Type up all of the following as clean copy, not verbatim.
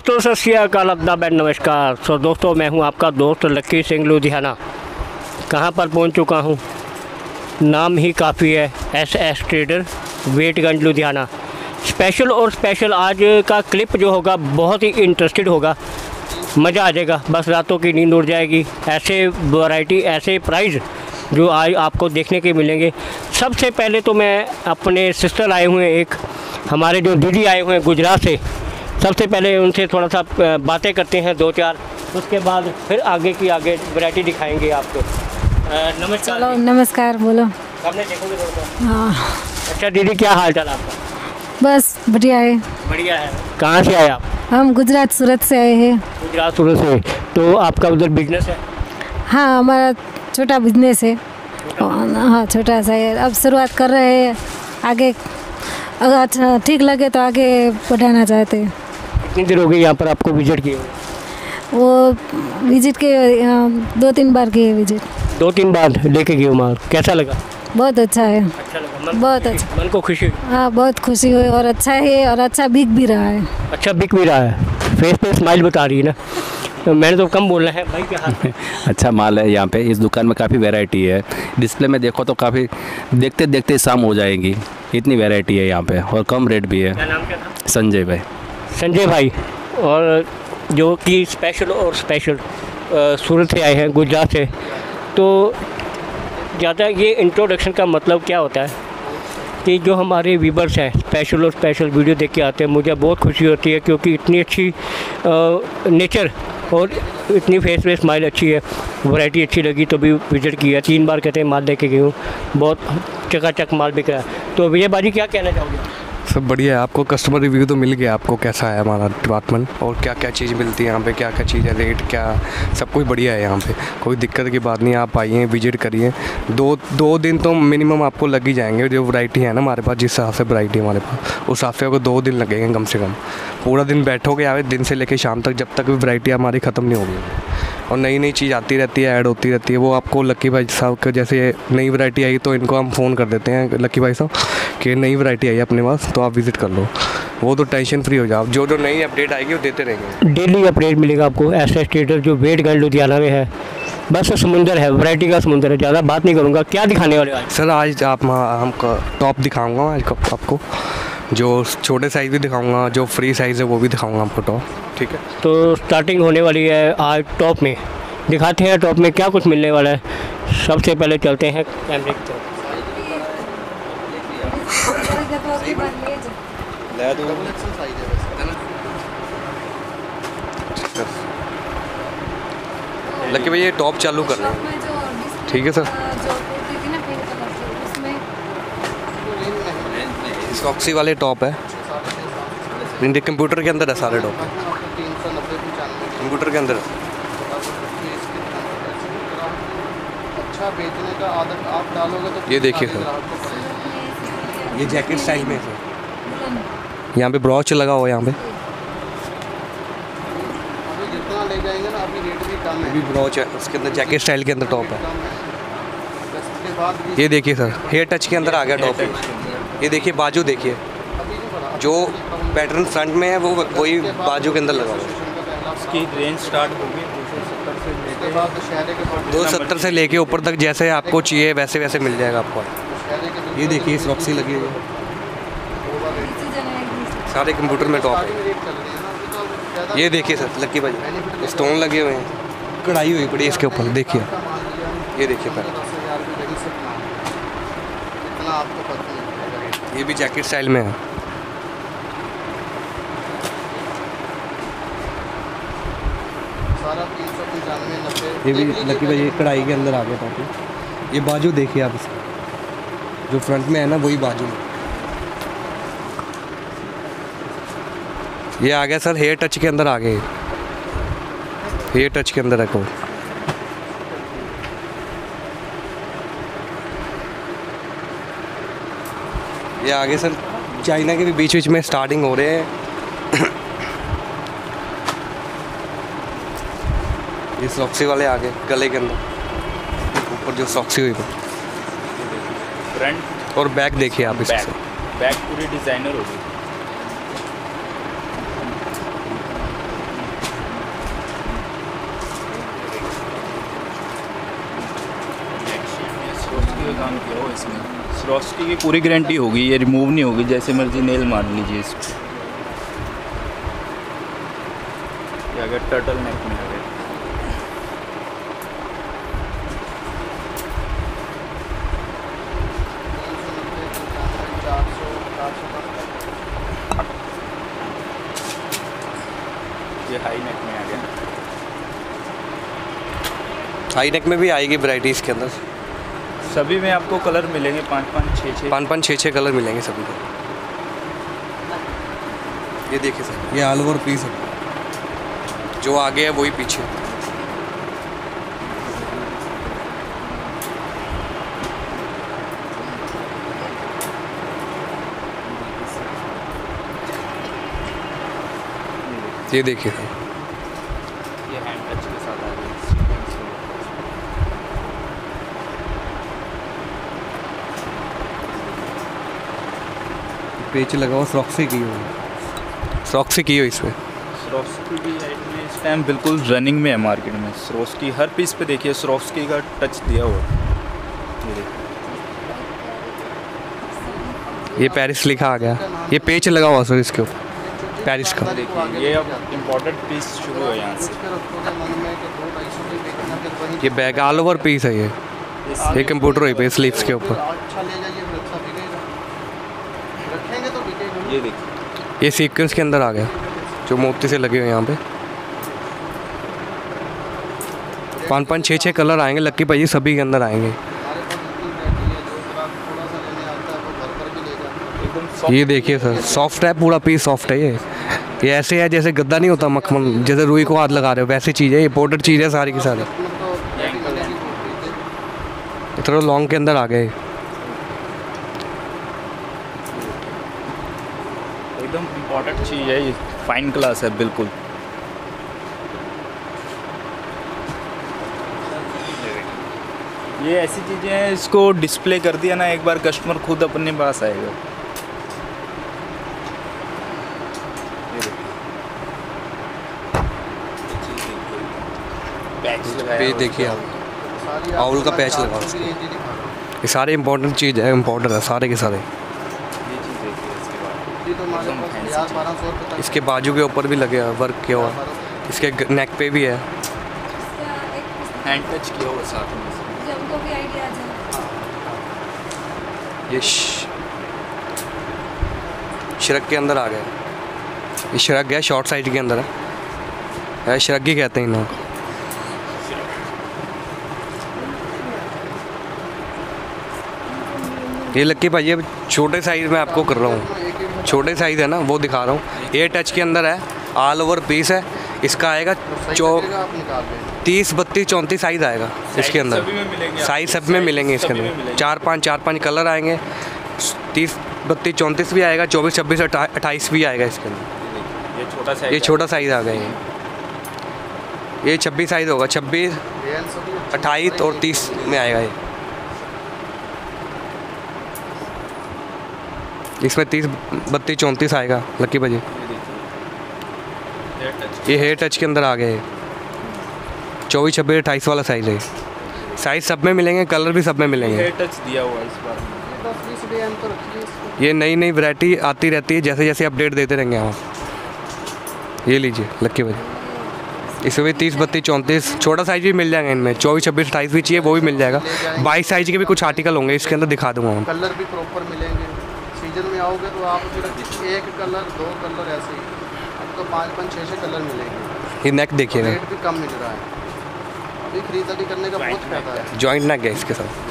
दोस्तों सत श्री अकाल, आदाब, नमस्कार। सो दोस्तों, मैं हूं आपका दोस्त लक्की सिंह लुधियाना। कहां पर पहुंच चुका हूं, नाम ही काफ़ी है, एस ट्रेडर वेटगंज लुधियाना। स्पेशल आज का क्लिप जो होगा बहुत ही इंटरेस्टेड होगा, मज़ा आ जाएगा, बस रातों की नींद उड़ जाएगी। ऐसे वैरायटी, ऐसे प्राइस जो आज आपको देखने के मिलेंगे। सबसे पहले तो मैं अपने सिस्टर आए हुए हैं, एक हमारे जो दीदी आए हुए हैं गुजरात से, सबसे पहले उनसे थोड़ा सा बातें करते हैं दो चार, उसके बाद फिर आगे वैरायटी दिखाएंगे आपको। नमस्कार। चलो नमस्कार, बोलो। सामने देखोगे थोड़ा सा। हाँ। अच्छा दीदी, क्या हाल चाल आपका? बस बढ़िया है। बढ़िया है। कहाँ से आए आप? हम गुजरात सूरत से आए हैं। गुजरात सूरत से। तो आपका उधर बिजनेस है? हाँ, हमारा छोटा बिजनेस है। हाँ, छोटा सा है, अब शुरुआत कर रहे हैं। आगे अगर अच्छा ठीक लगे तो आगे बढ़ाना चाहते हैं। कितनी देर हो गई यहाँ पर आपको विजिट किए? वो विजिट के 2-3 बार किए विजिट। 2-3 बार लेके गए माल। कैसा लगा? बहुत अच्छा है। अच्छा लगा? बहुत अच्छा। मन को खुशी? हाँ, बहुत खुशी हुई और अच्छा है, और अच्छा बिक भी रहा है। अच्छा बिक भी रहा है, फेस पे स्माइल बता रही है ना। तो मैंने तो कम बोलना है भाई, क्या हाल है? अच्छा माल है यहाँ पे। इस दुकान में काफ़ी वैरायटी है। डिस्प्ले में देखो तो काफ़ी देखते देखते शाम हो जाएगी, इतनी वैरायटी है यहाँ पे, और कम रेट भी है। क्या नाम क्या था? संजय भाई। संजय भाई, और जो कि स्पेशल सूरत से आए हैं, गुजरात से। तो ज़्यादा ये इंट्रोडक्शन का मतलब क्या होता है कि जो हमारे व्यूवर्स हैं स्पेशल वीडियो देख के आते हैं, मुझे बहुत खुशी होती है, क्योंकि इतनी अच्छी नेचर और इतनी फेस पे स्माइल अच्छी है, वैरायटी अच्छी लगी तो भी विजिट किया। 3 बार कहते हैं माल लेके गई हूँ, बहुत चकाचक माल बिक रहा है। तो विजय बाजी, क्या कहना चाहोगे? सब बढ़िया है। आपको कस्टमर रिव्यू तो मिल गया, आपको कैसा है हमारा डिपार्टमेंट और क्या क्या चीज़ मिलती है यहाँ पे, क्या क्या चीज़ है, रेट क्या, सब कुछ बढ़िया है यहाँ पे, कोई दिक्कत की बात नहीं। आप आइए, विजिट करिए। दो दिन तो मिनिमम आपको लग ही जाएंगे। जो वैरायटी है ना हमारे पास, जिस हिसाब से वैरायटी हमारे पास, उस हिसाब से आपको 2 दिन लगेंगे कम से कम। पूरा दिन बैठोगे यहाँ पे, दिन से लेकर शाम तक, जब तक भी वैरायटी हमारी ख़त्म नहीं होगी। और नई नई चीज़ आती रहती है, ऐड होती रहती है। वो आपको लक्की भाई साहब के जैसे नई वैरायटी आई तो इनको हम फ़ोन कर देते हैं, लक्की भाई साहब कि नई वैरायटी आई है अपने पास, तो आप विज़िट कर लो। वो तो टेंशन फ्री हो जाओ, जो नई अपडेट आएगी वो देते रहेंगे। डेली अपडेट मिलेगा आपको। एस ट्रेडर जो वेटगंज लुधियाना में है, बस समुंदर है, वैरायटी का समुंदर है। ज़्यादा बात नहीं करूँगा। क्या दिखाने वाले आज? सर आज हमको टॉप दिखाऊंगा आज आपको, जो छोटे साइज़ भी दिखाऊंगा, जो फ्री साइज़ है वो भी दिखाऊंगा आपको टॉप। ठीक है, तो स्टार्टिंग होने वाली है आज टॉप में। दिखाते हैं टॉप में क्या कुछ मिलने वाला है। सबसे पहले चलते हैं कैमरे की तरफ। लक्की भाई ये टॉप चालू कर रहे हैं। ठीक है सर, सॉक्सी वाले टॉप है, इनके कंप्यूटर के अंदर है सारे टॉप, कंप्यूटर के अंदर। अच्छा बेचने का आदत आप डालोगे तो ये देखिए सर, ये जैकेट स्टाइल में है सर। यहाँ पे ब्रॉच लगा हुआ है, यहाँ पे जितना ले जाएंगे ना अभी रेट भी कम है। अभी ब्रॉच है, उसके अंदर जैकेट स्टाइल के अंदर टॉप है। ये देखिए सर, हेयर टच के अंदर आ गया टॉप। ये देखिए बाजू, देखिए जो पैटर्न फ्रंट में है वो वही बाजू के अंदर लगा हुआ है। इसकी रेंज स्टार्ट होगी 270 से लेके ऊपर तक, जैसे आपको चाहिए वैसे वैसे मिल जाएगा आपको। ये देखिए सॉक्सी लगी हुई है, सारे कंप्यूटर में टॉप है। ये देखिए सर लक्की भाई, स्टोन लगे हुए हैं, कढ़ाई हुई पड़ी इसके ऊपर, देखिए। ये देखिए पहले, ये भी जैकेट स्टाइल में है। ये भी लक्की भाई कढ़ाई के अंदर आ गया था। ये बाजू देखिए आप इसका, जो फ्रंट में है ना वही बाजू में। ये आ गया सर हेयर टच के अंदर आ गए, हेयर टच के अंदर है कोई। ये आगे सर चाइना के भी बीच में स्टार्टिंग हो रहे हैं। ये सॉक्सी वाले आगे गले के अंदर ऊपर जो सॉक्सी हुई फ्रंट और बैक देखिए आप इससे। बैक पूरी डिज़ाइनर होगी। इसमें। स्वरोस्की की पूरी गारंटी होगी, ये रिमूव नहीं होगी, जैसे मर्जी नेल मार लीजिए इसको। ये अगर टर्टल नेक में आ गया, ये हाई नेक में आ गया। हाई नेक में भी आएगी वैरायटी इसके अंदर। सभी में आपको कलर मिलेंगे 5-5, 6-6 कलर मिलेंगे सभी को। ये देखिए सर, ये ऑल ओवर पीस है, जो आगे है वही पीछे। ये देखिए सर, ये हैंड टच के साथ आ गई। पेच लगाओ, सॉक्सी की हो, सॉक्सी की हो इसमें। स्वरोस्की की आइटम इस टाइम बिल्कुल रनिंग में है मार्केट में। स्वरोस्की हर पीस पे देखिए स्वरोस्की का टच दिया हुआ है। ये देखिए, ये पेरिस लिखा आ गया, ये पेच लगा हुआ सर इसके ऊपर पेरिस का। देखिए ये अब इम्पोर्टेड पीस शुरू है यहाँ से। ये बैग ऑल ओवर पीस है, ये कंप्यूटर हुई पे स्लीव्स के ऊपर। ये देखिए, ये सीक्वेंस के अंदर आ गया, जो मोती से लगे हुए यहाँ पे। 5-5, 6-6 कलर आएंगे लक्की भाई, सभी के अंदर आएंगे। ये देखिए सर, सॉफ्ट है, पूरा पीस सॉफ्ट है। ये ऐसे है जैसे गद्दा नहीं होता मखमल, जैसे रुई को हाथ लगा रहे हो वैसी चीज़ है। ये पाउडर चीज़ है सारी की सारी। थोड़ा लॉन्ग के अंदर आ गए। एकदम इम्पोर्टेंट चीज़ है, ये फाइन क्लास है बिल्कुल। ये ऐसी चीज़ें हैं, इसको डिस्प्ले कर दिया ना एक बार, कस्टमर खुद अपने पास आएगा। पे देखिए आप, आउल का पैच लगा। ये सारे इम्पोर्टेंट चीज़ है, इम्पोर्टेंट है सारे के सारे। इसके बाजू के ऊपर भी लगे हुआ वर्क किया हुआ, इसके नेक पे भी है, हैंड टच किया हुआ साथ में। ये श्रग के अंदर आ गया। ये श्रग है, शॉर्ट साइज के अंदर है, श्रग ही कहते हैं इन्हों। ये लक्की भाई अब छोटे साइज़ में आपको कर रहा हूँ, छोटे साइज़ है ना वो दिखा रहा हूँ। ये टच के अंदर है, ऑल ओवर पीस है। इसका आएगा 30, 32, 34 साइज़ आएगा इसके अंदर। साइज़ सब में मिलेंगे इसके अंदर। 4-5 कलर आएंगे। 30, 32, 34 भी आएगा, 24, 26, 28 भी आएगा इसके अंदर। ये छोटा साइज़ आ गया। ये 26 साइज़ होगा, 26, 28 और 30 में आएगा। ये इसमें 30, 32, 34 आएगा लक्की भाजी। ये हेयर टच के अंदर आ गए। 24, 26, 28 वाला साइज़ है। साइज़ सब में मिलेंगे, कलर भी सब में मिलेंगे। हेयर टच दिया हुआ है इस बार। ये नई नई वैरायटी आती रहती है, जैसे जैसे अपडेट देते रहेंगे हम। ये लीजिए लक्की भाजी, इसमें भी 30, 32, 34 छोटा साइज़ भी मिल जाएगा इनमें। 24, 26, 28 भी चाहिए वो भी मिल जाएगा। 22 साइज़ के भी कुछ आर्टिकल होंगे इसके अंदर, दिखा दूँगा हम। कलर भी प्रॉपर मिलेंगे। सीजन में आओगे तो आप सिर्फ 1 कलर 2 कलर ऐसे ही, अब तो 5-5, 6-6 कलर मिलेंगे। ये नेक देखिएगा, रेट भी कम मिल रहा है, अभी खरीदारी करने का बहुत फायदा है। जॉइंट नेक है इसके साथ।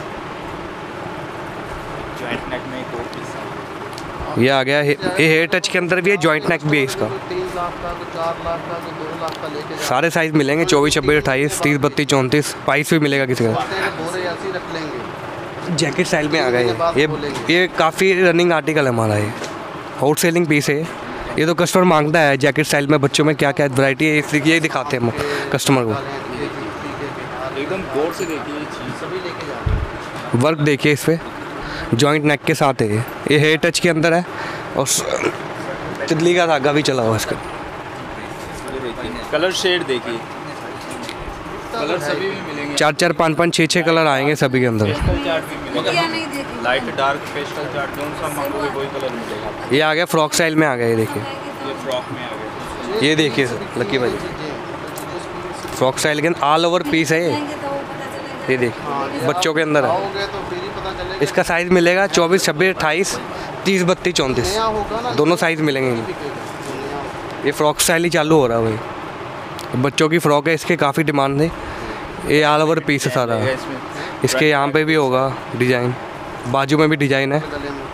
जॉइंट नेक में एक और पीस ये आ गया। ये हेयर टच के अंदर भी है, जॉइंट नेक भी है इसका। 3 लाख का, 4 लाख का, 2 लाख का लेके सारे साइज़ मिलेंगे। 24, 26, 28, 30, 32, 34 प्राइस भी मिलेगा किसी का। बोरे ऐसे ही रख लेंगे। जैकेट स्टाइल में आ गए। ये काफ़ी रनिंग आर्टिकल है हमारा। ये आउट सेलिंग पीस है। ये तो कस्टमर मांगता है जैकेट स्टाइल में, बच्चों में क्या क्या वैरायटी है ये दिखाते हैं हम कस्टमर को। एकदम गौर से देखिए ये चीज़, सभी लेके जाते। वर्क देखिए इस पर, जॉइंट नेक के साथ है। ये हेयर टच के अंदर है और तितली का धागा भी चला हुआ इसका। कलर शेड देखिए, कलर सभी में मिलेंगे। 4-4, 5-5, 6-6 कलर आएंगे सभी के अंदर। पेस्टल चार्ट भी मिलेगा, लाइट डार्क पेस्टल चार्ट जो सा मांगोगे वही कलर मिलेगा। ये आ गया फ्रॉक स्टाइल में आ गया, ये देखिए, ये फ्रॉक में आ गया। ये देखिए सर लकी भाई, फ्रॉक स्टाइल के ऑल ओवर पीस है ये देखिए, बच्चों के अंदर है। आओगे तो फिर ही पता चलेगा। इसका साइज़ मिलेगा 24, 26, 28, 30, 32, 34 नया होगा ना, दोनों साइज़ मिलेंगे। ये फ्रॉक स्टाइल ही चालू हो रहा है भाई, बच्चों की फ्रॉक है, इसके काफ़ी डिमांड है। ये ऑल ओवर पीस है सारा, इसके यहाँ पे भी होगा डिज़ाइन, बाजू में भी डिज़ाइन है। गले में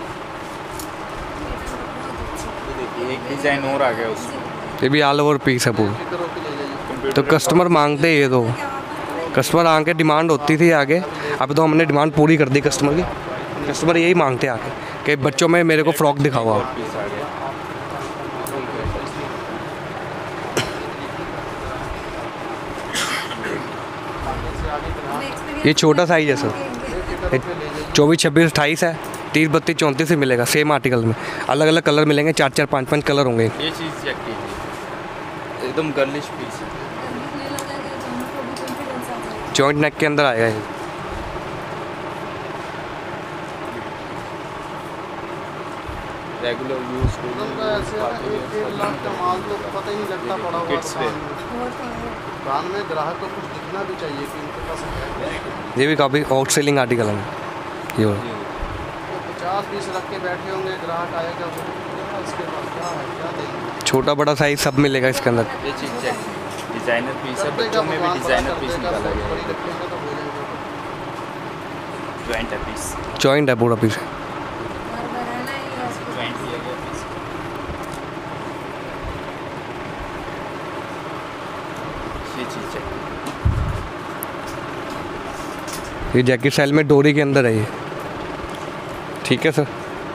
देखिए एक डिज़ाइन और आ गया उसमें। ये भी ऑल ओवर पीस है पूरा। करो कि ले जाइए। तो कस्टमर मांगते हैं ये, तो कस्टमर आके डिमांड होती थी आगे, अब तो हमने डिमांड पूरी कर दी कस्टमर की। कस्टमर यही मांगते हैं आके कि बच्चों में मेरे को फ्रॉक दिखाओ आप। पीस आ गया। ये छोटा साइज है सर, 24, 26, 28 है, 30, 32, 34 से मिलेगा सेम आर्टिकल में। अलग अलग कलर मिलेंगे, 4-4, 5-5 कलर होंगे। ये चीज़ चेक कीजिए, एकदम गर्लिश पीस है। जॉइंट नेक के अंदर आएगा ये। रेगुलर यूज एकदम का ऐसे है ना, 1-1.5 लाख का माल तो पता ही नहीं लगता पड़ा हुआ किड्स पे। दुकान में ग्राहक को कुछ दिखना भी चाहिए कि इनके पास है। ये भी काफ़ी आउट सेलिंग आर्टिकल है ये वाला। तो 50 पीस रख के बैठे होंगे, ग्राहक आएगा वो बोलेगा, इसके पास क्या है, क्या देंगे। छोटा बड़ा साइज सब मिलेगा इसके अंदर। ये चीज़ चेक, डिज़ाइनर पीस है, बच्चों में भी डिज़ाइनर पीस निकाला गया है। तो बोलेंगे जॉइंट है पीस, जॉइंट है पूरा पीस। जॉइंट किया गया पीस। ये चीज़ चेक, ये जैकेट स्टाइल में डोरी के अंदर है ये, ठीक है सर।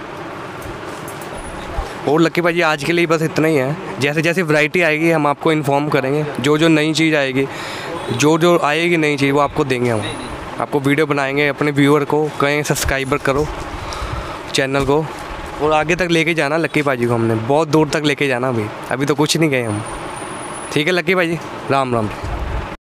और लकी भाई आज के लिए बस इतना ही है। जैसे जैसे वैरायटी आएगी हम आपको इन्फॉर्म करेंगे, जो जो नई चीज़ आएगी, जो जो आएगी नई चीज़ वो आपको देंगे। हम आपको वीडियो बनाएंगे, अपने व्यूअर को कहें सब्सक्राइबर करो चैनल को, और आगे तक लेके जाना लक्की भाजी को। हमने बहुत दूर तक लेके जाना अभी तो कुछ नहीं गए हम। ठीक है लक्की भाजी, राम राम।